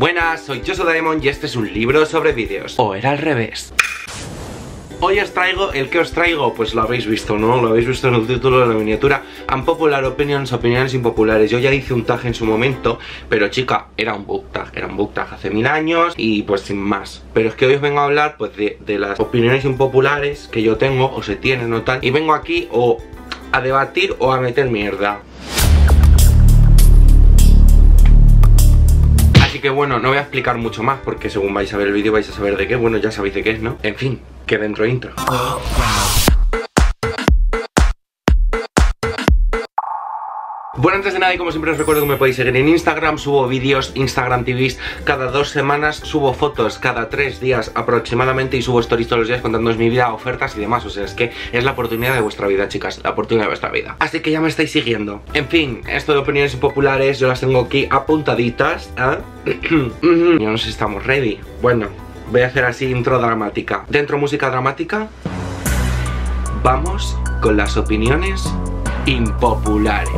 Buenas, soy Josudaemon y este es un libro sobre vídeos. O era al revés. Hoy os traigo, ¿el que os traigo? Pues lo habéis visto, ¿no? Lo habéis visto en el título de la miniatura. Unpopular opinions, opiniones impopulares. Yo ya hice un tag en su momento, pero chica, era un book tag hace 1000 años y pues sin más. Pero es que hoy os vengo a hablar pues de las opiniones impopulares que yo tengo o se tienen o tal. Y vengo aquí o a debatir o a meter mierda. Así que bueno, no voy a explicar mucho más porque según vais a ver el vídeo vais a saber de qué. Bueno, ya sabéis de qué es, ¿no? En fin, que dentro intro. Bueno, antes de nada y como siempre os recuerdo que me podéis seguir en Instagram. Subo vídeos, Instagram TVs cada 2 semanas. Subo fotos cada 3 días aproximadamente. Y subo stories todos los días contándoos mi vida, ofertas y demás. O sea, es que es la oportunidad de vuestra vida, chicas. La oportunidad de vuestra vida. Así que ya me estáis siguiendo. En fin, esto de opiniones impopulares yo las tengo aquí apuntaditas, ¿eh? Yo no sé si estamos ready. Bueno, voy a hacer así intro dramática. Dentro música dramática. Vamos con las opiniones impopulares.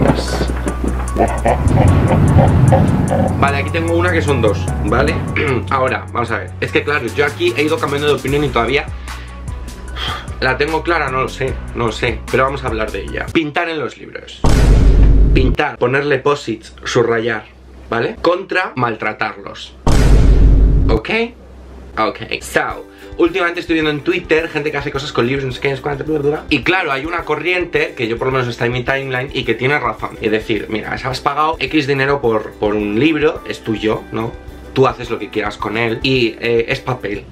Vale, aquí tengo una que son 2, ¿vale? Ahora, vamos a ver. Es que claro, yo aquí he ido cambiando de opinión y todavía la tengo clara, no lo sé, pero vamos a hablar de ella. Pintar en los libros. Pintar, ponerle posits, subrayar, ¿vale? Contra maltratarlos. ¿Ok? Ok, so últimamente estoy viendo en Twitter gente que hace cosas con libros, no sé qué, y claro, hay una corriente que yo por lo menos está en mi timeline y que tiene razón. Es decir, mira, has pagado X dinero por un libro, es tuyo, ¿no? Tú haces lo que quieras con él y es papel.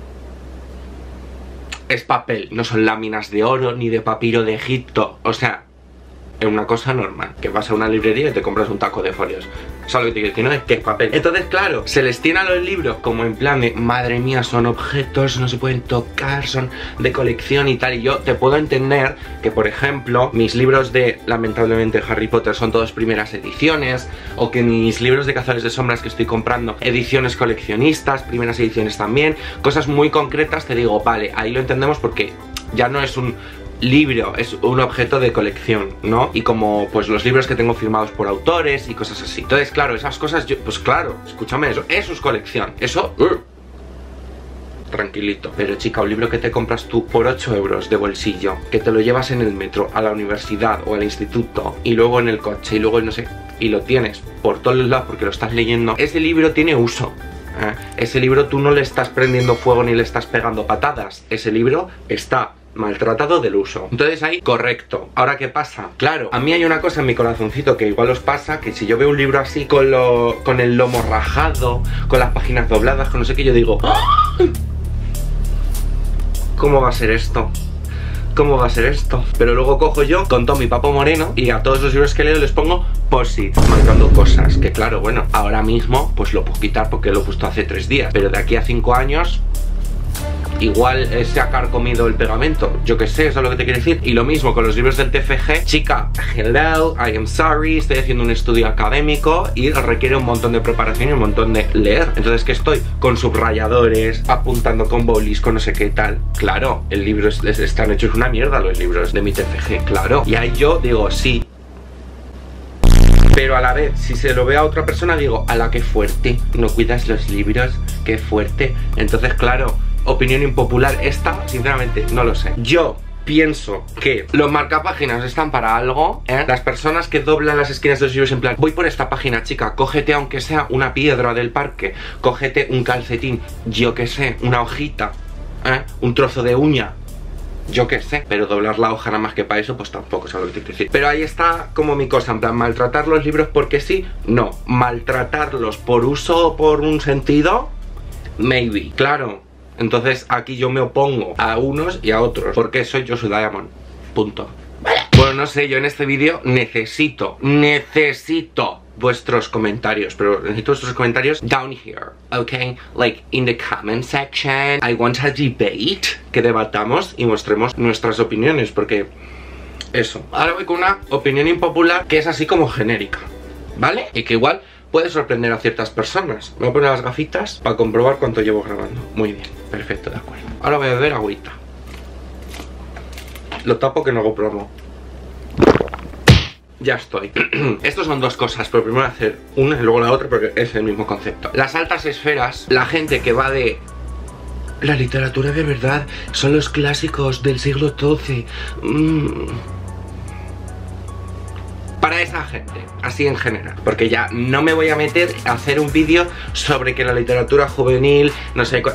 Es papel, no son láminas de oro ni de papiro de Egipto. O sea, es una cosa normal, que vas a una librería y te compras un taco de folios. ¿Sabes lo que te quiero decir? No es que es papel. Entonces, claro, se les tiene a los libros como en plan de madre mía, son objetos, no se pueden tocar, son de colección y tal. Y yo te puedo entender que, por ejemplo, mis libros de, lamentablemente, Harry Potter son todas primeras ediciones, o que mis libros de Cazadores de Sombras que estoy comprando, ediciones coleccionistas, primeras ediciones también, cosas muy concretas, te digo, vale, ahí lo entendemos porque ya no es un libro, es un objeto de colección, ¿no? Y como pues los libros que tengo firmados por autores y cosas así. Entonces, claro, esas cosas, pues claro, escúchame, eso es colección. Eso, tranquilito. Pero chica, un libro que te compras tú por 8 euros de bolsillo, que te lo llevas en el metro, a la universidad o al instituto, y luego en el coche, y luego no sé, y lo tienes por todos lados porque lo estás leyendo, ese libro tiene uso. Ese libro tú no le estás prendiendo fuego ni le estás pegando patadas. Ese libro está maltratado del uso. Entonces ahí, correcto. Ahora, ¿qué pasa? Claro, a mí hay una cosa en mi corazoncito que igual os pasa, que si yo veo un libro así con el lomo rajado, con las páginas dobladas, con no sé qué, yo digo, ¿cómo va a ser esto? ¿Cómo va a ser esto? Pero luego cojo yo con todo mi papo moreno y a todos los libros que leo les pongo post-it, marcando cosas. Que claro, bueno, ahora mismo pues lo puedo quitar porque lo he puesto hace 3 días. Pero de aquí a 5 años igual se ha carcomido el pegamento, yo que sé, eso es lo que te quiero decir. Y lo mismo con los libros del TFG. Chica, hello, I am sorry, estoy haciendo un estudio académico y requiere un montón de preparación y un montón de leer. Entonces, ¿qué estoy? Con subrayadores, apuntando con bolis, con no sé qué tal. Claro, el libro están hechos una mierda los libros de mi TFG, claro. Y ahí yo digo, sí. Pero a la vez, si se lo ve a otra persona, digo, ala, qué fuerte, no cuidas los libros, qué fuerte. Entonces, claro, opinión impopular esta, sinceramente, no lo sé. Yo pienso que los marcapáginas están para algo, ¿eh? Las personas que doblan las esquinas de los libros en plan, voy por esta página, chica, cógete aunque sea una piedra del parque, cógete un calcetín, yo que sé, una hojita, ¿eh? Un trozo de uña, yo qué sé, pero doblar la hoja nada más que para eso, pues tampoco es algo que te quiero decir. Pero ahí está como mi cosa, en plan, maltratar los libros porque sí, no. Maltratarlos por uso o por un sentido, maybe, claro. Entonces aquí yo me opongo a unos y a otros, porque soy Josudaemon, punto. Bueno, no sé, yo en este vídeo necesito vuestros comentarios, pero necesito vuestros comentarios down here, ok, like in the comment section. I want a debate, que debatamos y mostremos nuestras opiniones, porque eso. Ahora voy con una opinión impopular que es así como genérica, ¿vale? Y que igual puede sorprender a ciertas personas. Me voy a poner las gafitas para comprobar cuánto llevo grabando. Muy bien, perfecto, de acuerdo. Ahora voy a beber agüita. Lo tapo que no hago promo. ya estoy. Estos son dos cosas, pero primero hacer una y luego la otra porque es el mismo concepto. Las altas esferas, la gente que va de... La literatura de verdad son los clásicos del siglo XII. Para esa gente, así en general. Porque ya no me voy a meter a hacer un vídeo sobre que la literatura juvenil, no sé...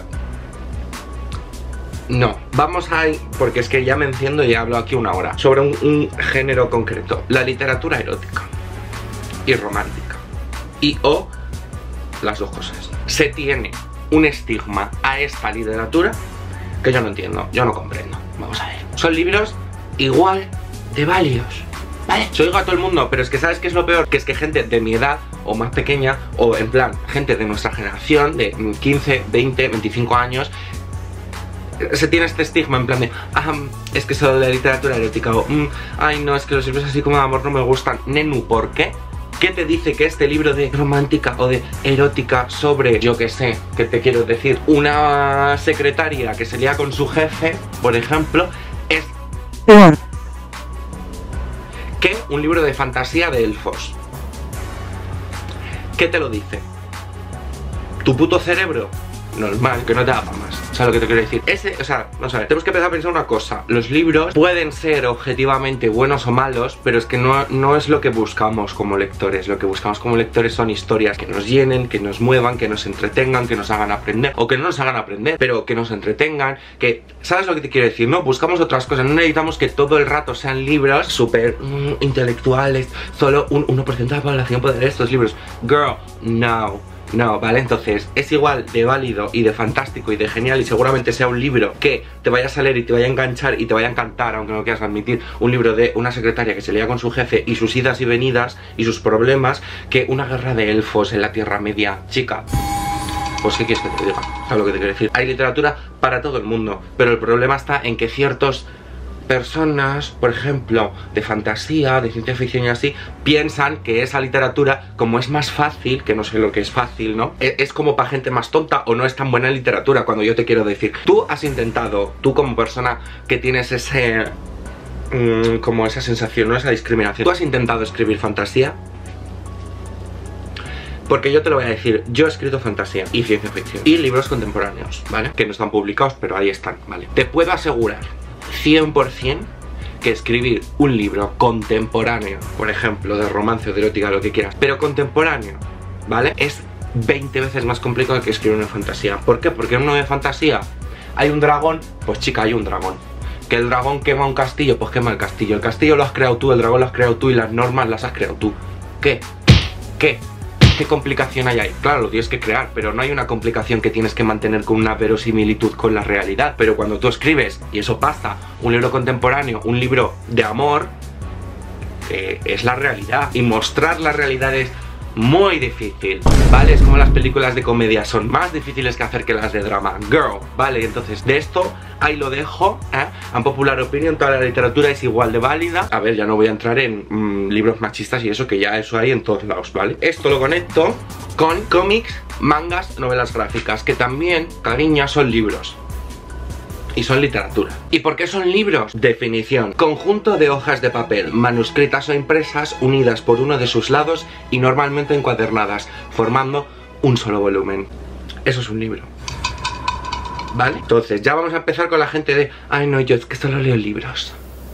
No, vamos a... Porque es que ya me enciendo y hablo aquí una hora. Sobre un género concreto. La literatura erótica y romántica. Y o las dos cosas. Se tiene un estigma a esta literatura que yo no entiendo, yo no comprendo. Vamos a ver. Son libros igual de válidos, ¿vale? Se oiga a todo el mundo, pero es que ¿sabes qué es lo peor? Que es que gente de mi edad o más pequeña, o en plan, gente de nuestra generación, de 15, 20, 25 años, se tiene este estigma en plan de es que solo la literatura erótica, o ay no, es que los libros así como de amor no me gustan. Nenu, ¿por qué? ¿Qué te dice que este libro de romántica o de erótica sobre, yo qué sé, qué te quiero decir, una secretaria que se lía con su jefe, por ejemplo, es que un libro de fantasía de elfos? ¿Qué te lo dice? ¿Tu puto cerebro? Normal, que no te da para más. ¿Sabes lo que te quiero decir? O sea, vamos a ver, tenemos que empezar a pensar una cosa. Los libros pueden ser objetivamente buenos o malos, pero es que no es lo que buscamos como lectores. Lo que buscamos como lectores son historias que nos llenen, que nos muevan, que nos entretengan, que nos hagan aprender, o que no nos hagan aprender, pero que nos entretengan, que... ¿Sabes lo que te quiero decir? No, buscamos otras cosas. No necesitamos que todo el rato sean libros súper intelectuales. Solo un 1% de la población puede leer estos libros. Girl, no. No, ¿vale? Entonces es igual de válido y de fantástico y de genial, y seguramente sea un libro que te vayas a leer y te vaya a enganchar y te vaya a encantar, aunque no quieras admitir, un libro de una secretaria que se lía con su jefe y sus idas y venidas y sus problemas, que una guerra de elfos en la Tierra Media. Chica, pues ¿qué quieres que te diga? ¿Sabes lo que te quiero decir? Hay literatura para todo el mundo, pero el problema está en que ciertos personas, por ejemplo, de fantasía, de ciencia ficción y así, piensan que esa literatura, como es más fácil, que no sé lo que es fácil, ¿no? Es como para gente más tonta, o no es tan buena literatura, cuando yo te quiero decir, tú has intentado, tú como persona que tienes ese... como esa sensación, no esa discriminación, ¿tú has intentado escribir fantasía? Porque yo te lo voy a decir, yo he escrito fantasía y ciencia ficción y libros contemporáneos, ¿vale? Que no están publicados, pero ahí están, ¿vale? Te puedo asegurar 100% que escribir un libro contemporáneo, por ejemplo, de romance o de erótica, lo que quieras, pero contemporáneo, ¿vale? Es 20 veces más complicado que escribir una fantasía. ¿Por qué? Porque en una de fantasía hay un dragón, pues chica, hay un dragón. Que el dragón quema un castillo, pues quema el castillo. El castillo lo has creado tú, el dragón lo has creado tú y las normas las has creado tú. ¿Qué? ¿Qué complicación hay ahí? Claro, lo tienes que crear, pero no hay una complicación que tienes que mantener con una verosimilitud con la realidad. Pero cuando tú escribes, y eso pasa, un libro contemporáneo, un libro de amor, es la realidad. Y mostrar la realidad es muy difícil, ¿vale? Es como las películas de comedia, son más difíciles que hacer que las de drama. Girl, ¿vale? Entonces, de esto, ahí lo dejo, ¿eh? En popular opinión, toda la literatura es igual de válida. A ver, ya no voy a entrar en libros machistas y eso, que ya eso hay en todos lados, ¿vale? Esto lo conecto con cómics, mangas, novelas gráficas, que también, cariña, son libros. Y son literatura. ¿Y por qué son libros? Definición: conjunto de hojas de papel, manuscritas o impresas, unidas por uno de sus lados y normalmente encuadernadas, formando un solo volumen. Eso es un libro, ¿vale? Entonces, ya vamos a empezar con la gente de ay no, yo es que solo leo libros.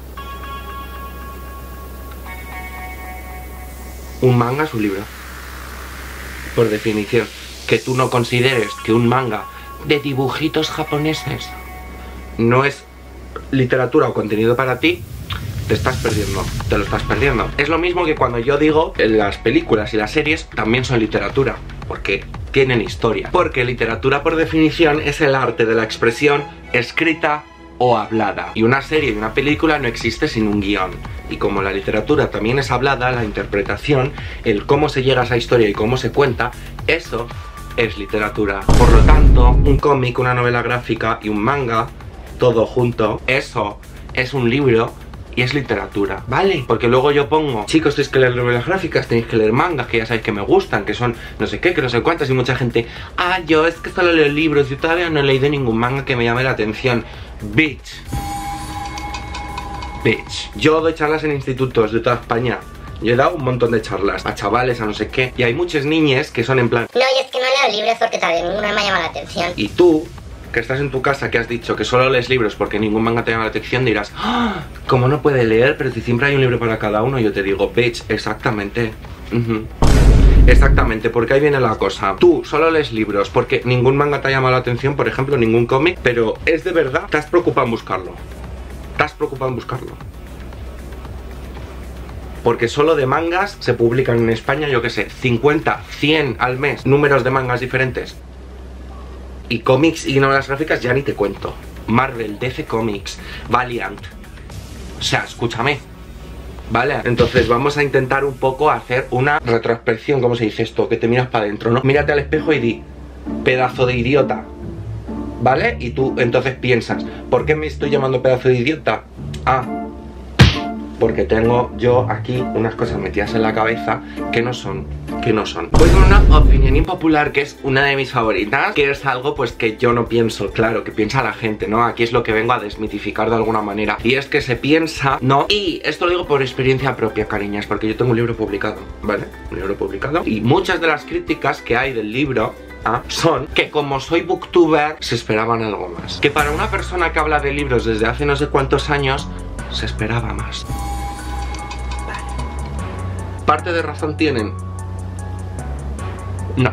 Un manga es un libro, por definición. Que tú no consideres que un manga de dibujitos japoneses no es literatura o contenido para ti, te estás perdiendo, te lo estás perdiendo. Es lo mismo que cuando yo digo que las películas y las series también son literatura, porque tienen historia. Porque literatura, por definición, es el arte de la expresión escrita o hablada. Y una serie y una película no existe sin un guión. Y como la literatura también es hablada, la interpretación, el cómo se llega a esa historia y cómo se cuenta, eso es literatura. Por lo tanto, un cómic, una novela gráfica y un manga, todo junto, eso es un libro y es literatura, ¿vale? Porque luego yo pongo, chicos, tenéis que leer novelas gráficas, tenéis que leer mangas, que ya sabéis que me gustan, que son no sé qué, que no sé cuántas, y mucha gente, ah, yo es que solo leo libros, yo todavía no he leído ningún manga que me llame la atención. Bitch. Yo doy charlas en institutos de toda España Yo he dado un montón de charlas a chavales, a no sé qué, y hay muchas niñas que son en plan, no, yo es que no leo libros porque todavía ninguno me llama la atención. y tú, que estás en tu casa, que has dicho que solo lees libros porque ningún manga te llama la atención, dirás, ¡ah! ¿Cómo no puede leer? Pero si siempre hay un libro para cada uno. Yo te digo, bitch, exactamente. Exactamente, porque ahí viene la cosa. Tú solo lees libros porque ningún manga te ha llamado la atención, por ejemplo, ningún cómic, pero es de verdad, te has preocupado en buscarlo. Te has preocupado en buscarlo. Porque solo de mangas se publican en España, yo qué sé, 50, 100 al mes, números de mangas diferentes. Y cómics y novelas gráficas ya ni te cuento. Marvel, DC Comics, Valiant. O sea, escúchame. ¿Vale? Entonces vamos a intentar un poco hacer una retrospección, ¿cómo se dice esto? Que te miras para adentro, ¿no? Mírate al espejo y di, pedazo de idiota. ¿Vale? Y tú entonces piensas, ¿por qué me estoy llamando pedazo de idiota? Ah, porque tengo yo aquí unas cosas metidas en la cabeza que no son. Voy con una opinión impopular que es una de mis favoritas, que es algo pues que yo no pienso, claro, que piensa la gente, ¿no? Aquí es lo que vengo a desmitificar de alguna manera. Y es que se piensa, ¿no? Y esto lo digo por experiencia propia, cariñas, porque yo tengo un libro publicado, ¿vale? Un libro publicado. Y muchas de las críticas que hay del libro son que como soy booktuber se esperaban algo más. Que para una persona que habla de libros desde hace no sé cuántos años se esperaba más. Vale. ¿Parte de razón tienen? No.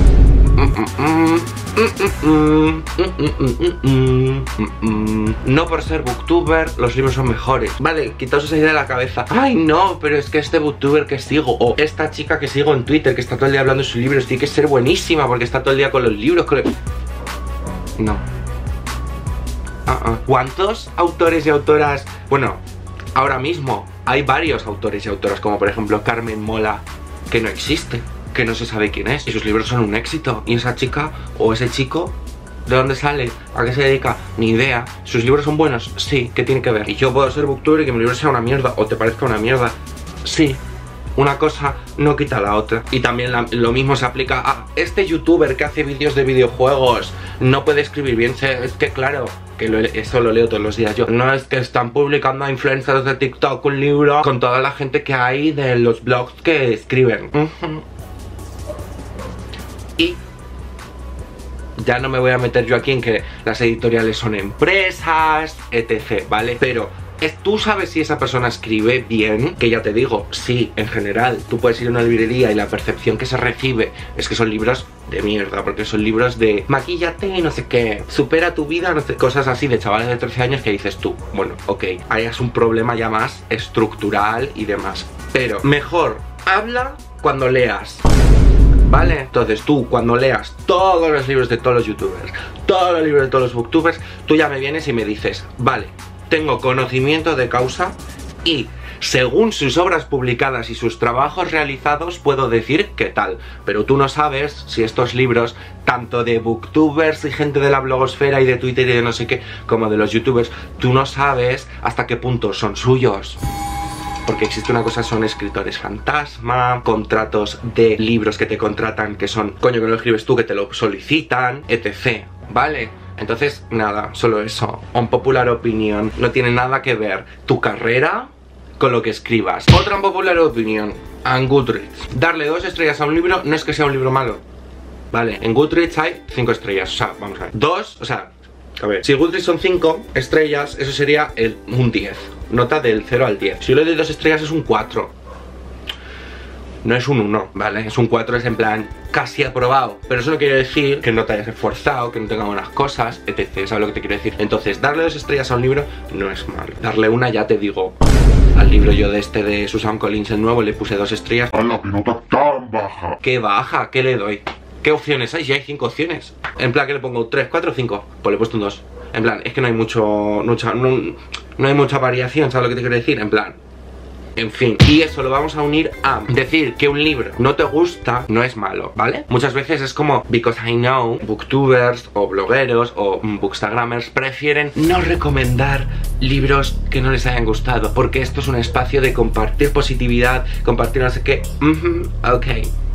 No por ser booktuber los libros son mejores. Vale, quitaos esa idea de la cabeza. Ay no, pero es que este booktuber que sigo, o esta chica que sigo en Twitter, que está todo el día hablando de sus libros, tiene que ser buenísima porque está todo el día con los libros, No. ¿Cuántos autores y autoras? Bueno, ahora mismo hay varios autores y autoras, como por ejemplo Carmen Mola, que no existe, que no se sabe quién es, y sus libros son un éxito. Y esa chica o ese chico, ¿de dónde sale? ¿A qué se dedica? Ni idea. ¿Sus libros son buenos? Sí. ¿Qué tiene que ver? Y yo puedo ser booktuber y que mi libro sea una mierda o te parezca una mierda. Sí. Una cosa no quita la otra. Y también lo mismo se aplica a este youtuber que hace vídeos de videojuegos. No puede escribir bien. Es que claro, que eso lo leo todos los días yo. No es que están publicando a influencers de TikTok un libro con toda la gente que hay de los blogs que escriben. Y ya no me voy a meter yo aquí en que las editoriales son empresas, etc, ¿vale? Pero tú sabes si esa persona escribe bien, que ya te digo, sí, en general. Tú puedes ir a una librería y la percepción que se recibe es que son libros de mierda, porque son libros de maquíllate y no sé qué, supera tu vida, no sé, cosas así de chavales de 13 años que dices tú, bueno, ok, ahí es un problema ya más estructural y demás. Pero mejor habla cuando leas, ¿vale? Entonces tú cuando leas todos los libros de todos los youtubers, todos los libros de todos los booktubers, tú ya me vienes y me dices, vale, tengo conocimiento de causa y según sus obras publicadas y sus trabajos realizados puedo decir qué tal. Pero tú no sabes si estos libros, tanto de booktubers y gente de la blogosfera y de Twitter y de no sé qué, como de los youtubers, tú no sabes hasta qué punto son suyos. Porque existe una cosa, son escritores fantasma, contratos de libros que te contratan que son, coño, que no lo escribes tú, que te lo solicitan, etc, ¿vale? Entonces, nada, solo eso. Unpopular opinion. No tiene nada que ver tu carrera con lo que escribas. Otra unpopular opinion. En Goodreads, darle 2 estrellas a un libro no es que sea un libro malo, ¿vale? En Goodreads hay 5 estrellas, o sea, vamos a ver 2, o sea, a ver, si Goodreads son 5 estrellas, eso sería un 10. Nota del 0 al 10. Si yo le doy 2 estrellas es un 4. No es un 1, ¿vale? Es un 4, es en plan casi aprobado. Pero eso no quiere decir que no te hayas esforzado, que no tenga buenas cosas, etc. ¿Sabes lo que te quiero decir? Entonces, darle 2 estrellas a un libro no es malo. Darle una, ya te digo, al libro yo de Susan Collins, el nuevo, le puse 2 estrellas. ¡Hala, qué nota tan baja! ¿Qué baja? ¿Qué le doy? ¿Qué opciones hay? Ya hay 5 opciones. En plan, ¿qué le pongo? ¿3, 4 o 5? Pues le he puesto un 2. En plan, es que no hay no hay mucha variación, ¿sabes lo que te quiero decir? En plan, en fin, y eso lo vamos a unir a decir que un libro no te gusta, no es malo, ¿vale? Muchas veces es como, because I know, booktubers o blogueros o bookstagramers prefieren no recomendar libros que no les hayan gustado, porque esto es un espacio de compartir positividad, compartir no sé qué. Ok.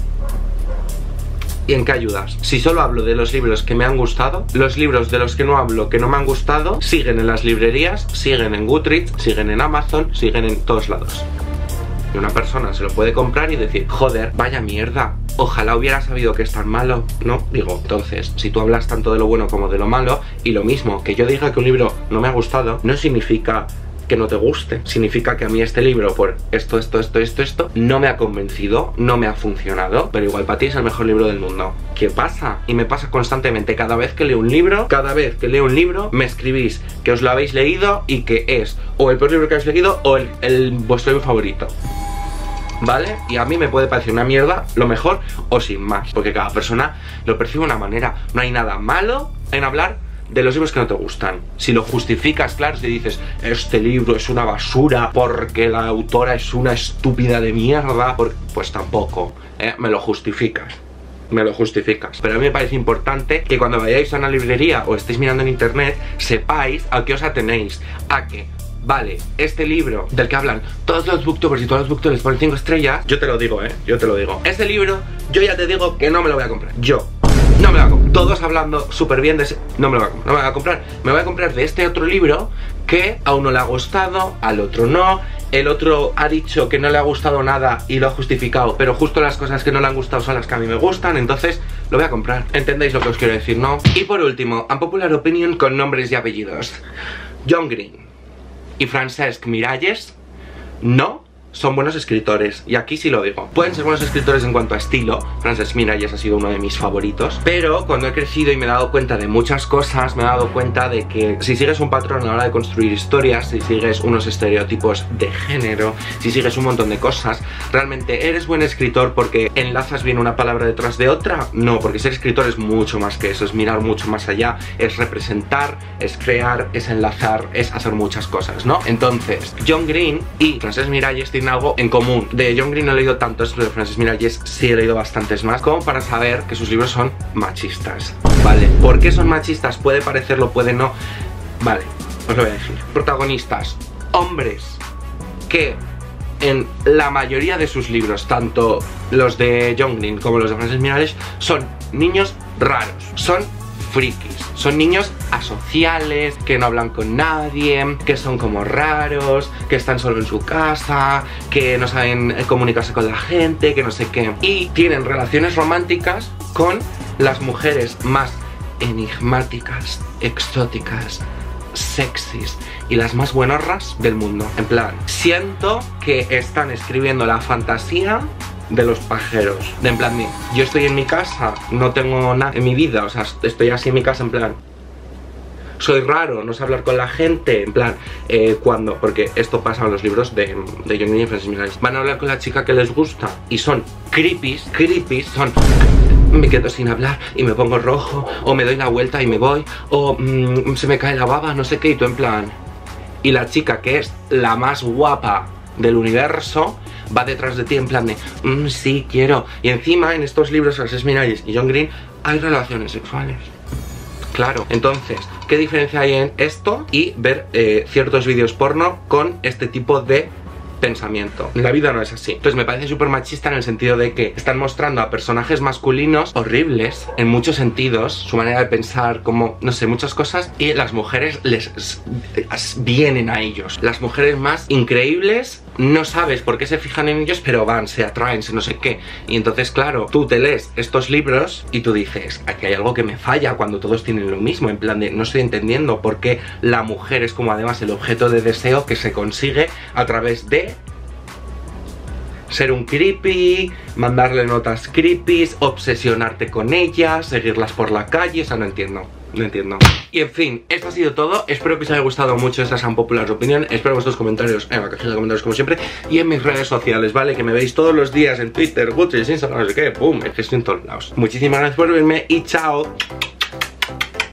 ¿Y en qué ayudas? Si solo hablo de los libros que me han gustado, los libros de los que no hablo, que no me han gustado, siguen en las librerías, siguen en Goodreads, siguen en Amazon, siguen en todos lados. Y una persona se lo puede comprar y decir, joder, vaya mierda, ojalá hubiera sabido que es tan malo, ¿no? Digo, entonces, si tú hablas tanto de lo bueno como de lo malo, y lo mismo, que yo diga que un libro no me ha gustado, no significa que no te guste, significa que a mí este libro por esto, no me ha convencido, no me ha funcionado, pero igual para ti es el mejor libro del mundo. ¿Qué pasa? Y me pasa constantemente, cada vez que leo un libro, me escribís que os lo habéis leído y que es o el peor libro que habéis leído o vuestro libro favorito, ¿vale? Y a mí me puede parecer una mierda, lo mejor o sin más, porque cada persona lo percibe de una manera. No hay nada malo en hablar de los libros que no te gustan. Si lo justificas, claro, si dices, este libro es una basura porque la autora es una estúpida de mierda, pues tampoco, me lo justificas. Pero a mí me parece importante que cuando vayáis a una librería o estéis mirando en internet, sepáis a qué os atenéis. A que, vale, este libro del que hablan todos los booktubers y todos los booktubers ponen 5 estrellas, yo te lo digo, yo te lo digo. Este libro, yo ya te digo que no me lo voy a comprar. No me lo voy a comprar. Todos hablando súper bien de ese. No me lo voy a comprar. Me voy a comprar de este otro libro que a uno le ha gustado, al otro no. El otro ha dicho que no le ha gustado nada y lo ha justificado, pero justo las cosas que no le han gustado son las que a mí me gustan, entonces lo voy a comprar. ¿Entendéis lo que os quiero decir, no? Y por último, unpopular opinion con nombres y apellidos. John Green y Francesc Miralles no son buenos escritores, y aquí sí lo digo. Pueden ser buenos escritores en cuanto a estilo. Francesc Miralles ha sido uno de mis favoritos, pero cuando he crecido y me he dado cuenta de muchas cosas, me he dado cuenta de que si sigues un patrón a la hora de construir historias, si sigues unos estereotipos de género, si sigues un montón de cosas, ¿realmente eres buen escritor porque enlazas bien una palabra detrás de otra? No, porque ser escritor es mucho más que eso, es mirar mucho más allá, es representar, es crear, es enlazar, es hacer muchas cosas, ¿no? Entonces, John Green y Francesc Miralles tienen algo en común. De John Green no he leído tantos, pero de Francesc Miralles sí he leído bastantes más, como para saber que sus libros son machistas. Vale, ¿por qué son machistas? Puede parecerlo, puede no. Vale, os lo voy a decir. Protagonistas, hombres que en la mayoría de sus libros, tanto los de John Green como los de Francesc Miralles, son niños raros, son frikis, son niños asociales, que no hablan con nadie, que son como raros, que están solo en su casa, que no saben comunicarse con la gente, que no sé qué. Y tienen relaciones románticas con las mujeres más enigmáticas, exóticas, sexys y las más buenorras del mundo. En plan, siento que están escribiendo la fantasía de los pajeros, de en plan, yo estoy en mi casa, no tengo nada en mi vida, o sea, estoy así en mi casa, en plan, soy raro, no sé hablar con la gente, en plan, cuando, porque esto pasa en los libros de John Green y Francesc Miralles, van a hablar con la chica que les gusta y son creepies, son, me quedo sin hablar y me pongo rojo, o me doy la vuelta y me voy, o se me cae la baba, no sé qué, y tú en plan, y la chica que es la más guapa del universo va detrás de ti en plan de sí, quiero. Y encima en estos libros, Francesc Miralles y John Green, hay relaciones sexuales. Claro, entonces, ¿qué diferencia hay en esto y ver ciertos vídeos porno con este tipo de pensamiento? La vida no es así. Entonces me parece súper machista en el sentido de que están mostrando a personajes masculinos horribles en muchos sentidos, su manera de pensar, como, no sé, muchas cosas, y las mujeres les vienen a ellos. Las mujeres más increíbles, no sabes por qué se fijan en ellos, pero van, se atraen, se no sé qué. Y entonces, claro, tú te lees estos libros y tú dices, aquí hay algo que me falla cuando todos tienen lo mismo, en plan de, no estoy entendiendo por qué la mujer es como además el objeto de deseo que se consigue a través de ser un creepy, mandarle notas creepy, obsesionarte con ellas, seguirlas por la calle, o sea, no entiendo. Y en fin, esto ha sido todo. Espero que os haya gustado mucho esta unpopular opinion. Espero vuestros comentarios en la cajita de comentarios como siempre, y en mis redes sociales, ¿vale? Que me veis todos los días en Twitter, Goodreads, Instagram, no sé qué, boom, es que estoy en todos lados. Muchísimas gracias por verme y chao.